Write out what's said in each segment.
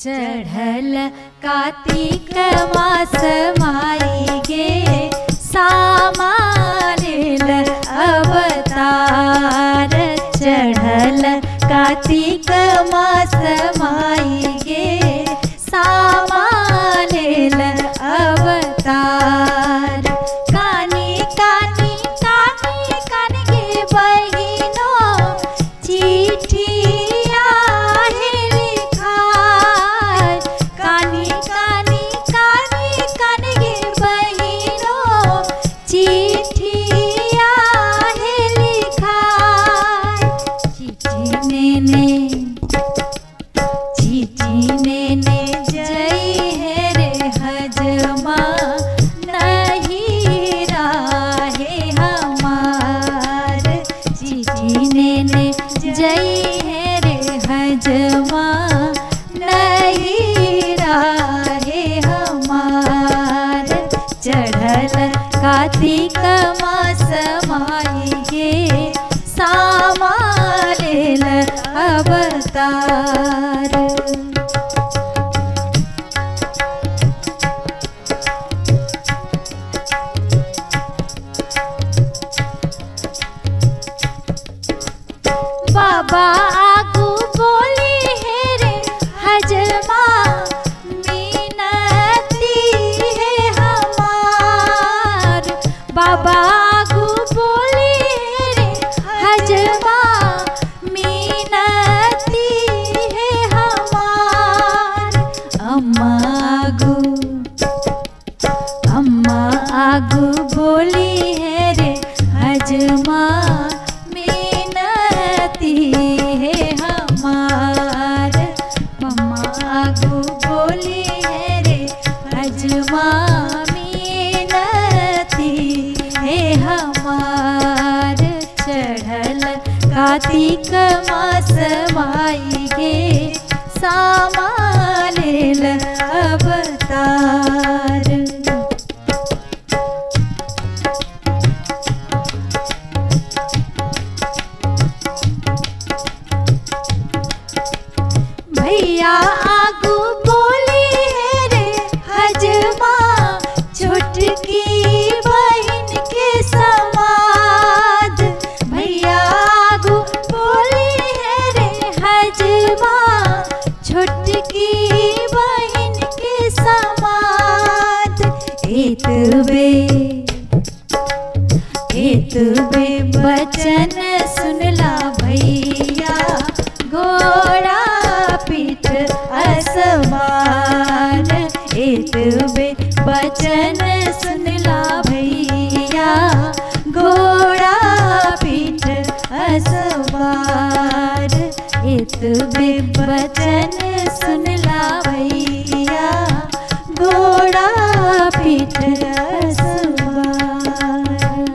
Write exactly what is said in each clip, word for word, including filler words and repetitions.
चढ़ल कार्तिक मास माई गे सामानिल अवतार। चढ़ल कार्तिक मास माई गे सामानिल अवतार। कानी कानी कानी कानी गे बहिनो चिट्ठिया है लिखाय। कानी कानी कानी कानी गे बहिनो चिट्ठिया है लिखाय। चिट्ठी नेने चिट्ठी नेने जय है रे हजमा नहीं राहे हमार। चिट्ठी नेने जय है रे हजमा नहीं राहे हमार। चढ़ल कार्तिक मास माई गे सामानिल अवतार। बाबा आगू बोली है रे हजमा मिनती है हमार। बाबा आगू बोली है रे हजमा मिनती है हमार। अम्मा आगू अम्मा आगू बोली है रे हजमा मिनती है हमार। मम्मा आगू बोली है रे हजमा मिनती है हमार। चढ़ल कार्तिक मास माई गे सामानिल अवतार। भैया आगू बोली है रे हजमा छोटकी बहन के समाद। भैया आगू बोली है रे हजमा छोटकी बहन के समाद। एतबे एतबे बचन सुनला भैया घोड़ा पीठ असमान। एतबे बचन सुनला भैया घोड़ा पीठ असमान। एतबे बचन सुनला भैया घोड़ा पीठ असमान।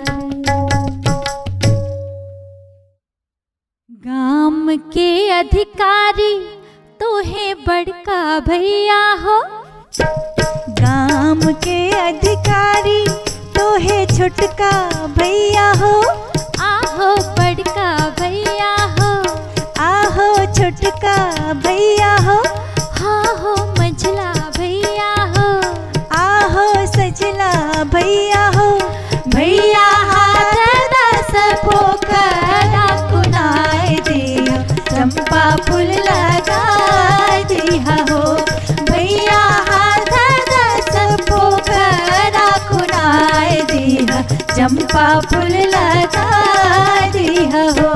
गाम के अधिकारी तोहे बड़का भैया हो। गाम के अधिकारी तोहे छोटका भैया हो। आहो बड़का भैया हो आहो छोटका भैया हो। हाँ हो मझला भैया हो आहो सजला भैया हो। भैया हाथ दस पोखरा कुनाए दिया चंपा फूल लगाए दिया हो। भैया हाथ दस पोखरा कुनाए दिया चंपा फूल लगाए दिया हो।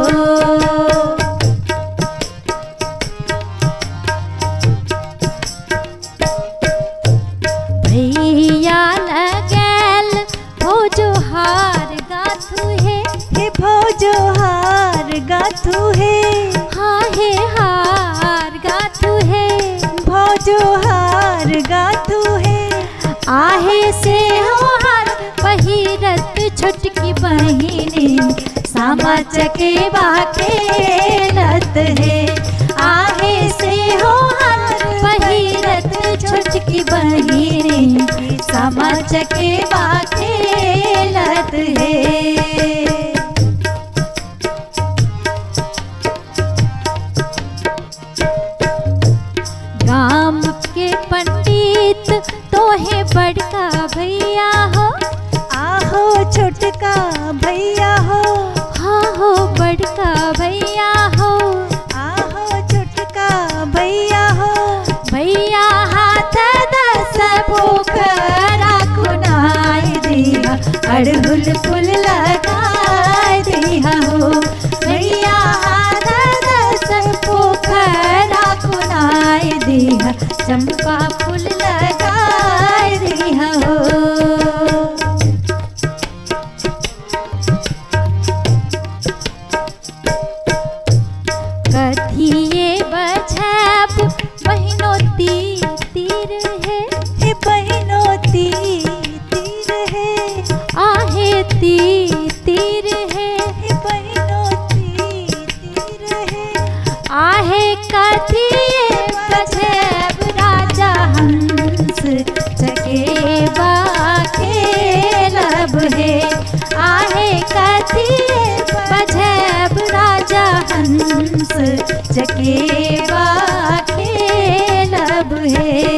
भैया लगल भोजो हार गाथू है। हे भोजो हार गाथू है। हाँ हे हार गाथू है भोजो हार गाथू है। आहे से हो हार पहिरत छोटकी बहिनी सामा चकेवा के रत है। आहे से हो हार पहिरत छोटकी बहिनी सामा चकेवा के रत है। गाम कथिए बजेब राजा हंस चकेबा खेलब हे। आहे कथिए बजेब राजा हंस चकेबा खेलब हे।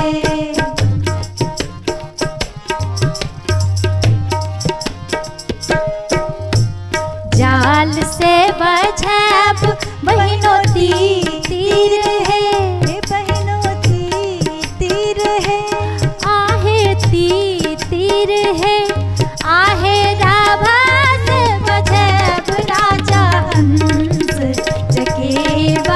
जाल से बजेब बहिनो तीर है, बहिनो तीर है। आहे ती तीर है, आहे राभा से बजेब राजा हंस चकेबा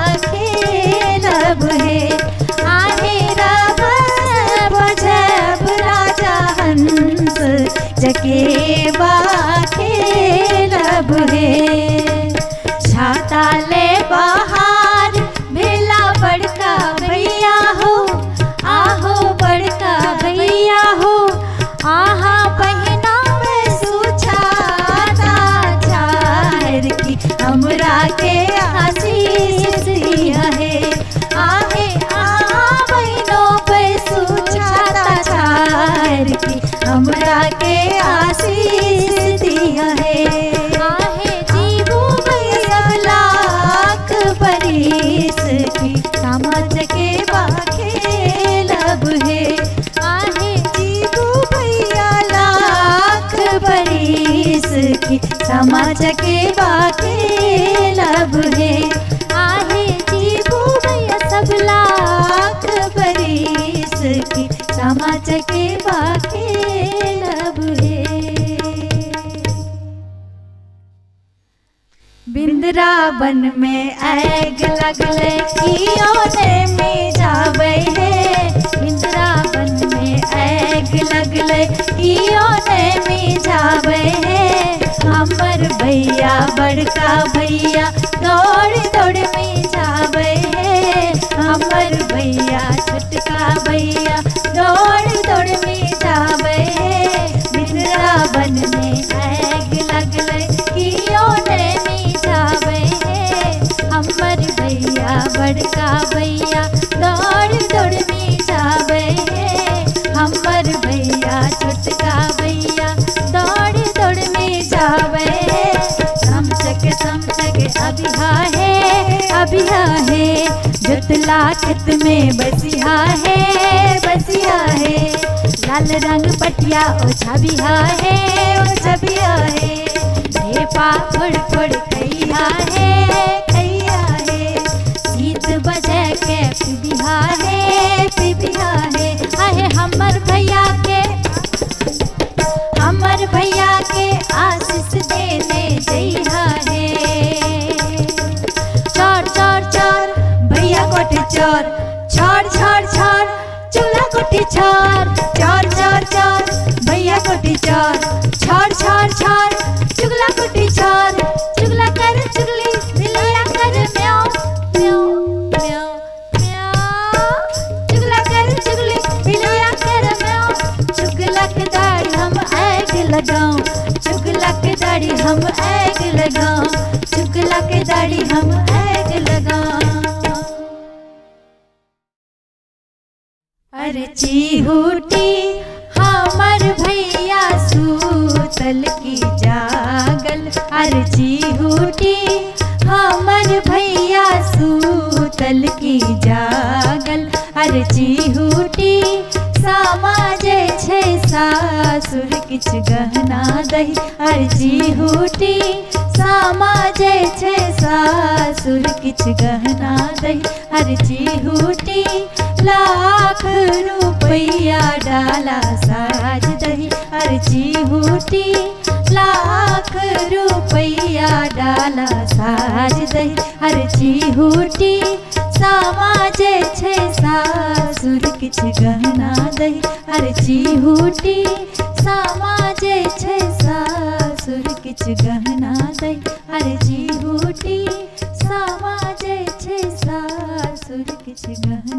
खेलब हे। आहे राभा से बजेब राजा हंस चकेबा खेलब हे। छाता ले बाहर भेला बड़का भैया हो, आहो बड़का भैया हो। आहा बहिना में सुछाता चार की हमरा के आशीष दिया है। आहे आहा बहिनों पे सुछाता चार की हमरा के आशीष दिया है। आहे जीवू भैया लाख बरिस की समझ के खेलब हे। आहे जीवू भैया लाख बरिस की समझ के खेलब हे। आहे जीवू भैया सब लाख बरिस की समझ के खेलब हे। बिंद्रावन में आग लगले कियोने में जावे है। बिंद्रावन में आग लगले कियोने में जावे है। हमर भैया बड़का भैया दौड़ दौड़ में जावे है। हमर भैया छोटका भैया दौड़ दौड़ में जावे है। बिंद्रावन में आग लगले कियोने में जावे है। हमर भैया बड़का भैया दौड़ दौड़ में जावे है। हमर भैया छोटका भैया दौड़ दौड़ में जावे है। समचक समचक अभिहा है, अभिहा है। जोतला खेत में बसिया है, बसिया है। लाल रंग पटिया ओ छबिया है, ओ छबिया है। ढेपा फोड़ फोड़ कैया है, कैया है। सीत बजे के पिबिहा है, पिबिहा है। आहे हमर भैया के, हमर भैया के आशीष देने जइहा है। चोर चोर चोर भैया कोठी चोर, छोड़ छोड़ छोड़ चूल्हा कोठी चोर। चोर चोर चोर भैया कोठी चोर, छोड़ छोड़ छोड़ चुगला कोठी चोर। चुगला कर चुगली बिल्लिया कर म्याऊ म्याऊ म्याऊ म्याऊ। चुगला कर चुगली बिल्लिया कर म्याऊ। चुगला के दाढ़ी हम आग लगाऊं, चुगला के दाढ़ी हम आग लगाऊं। चुगला के दाढ़ी हम आग लगाऊं। अरे चिहुटी हमर भैया सूतल की जागल। अरे चिहुटी हमर भैया सूतल की जागल। अरे चिहुटी समाजे छे सासुर किछ गहना दही। अरे चिहुटी समाजे छे सासुर किछ गहना दही। अरे चिहुटी लाख रुपया डाला साज दही। अरे चिहुटी लाख रुपया डाला साज दही। अरे चिहुटी समाजे छे सासुर किछ गहना दही। अरे चिहुटी समाजे छे सासुर किछ गहना दही। अरे चिहुटी समाजे छे सासुर किछ गहना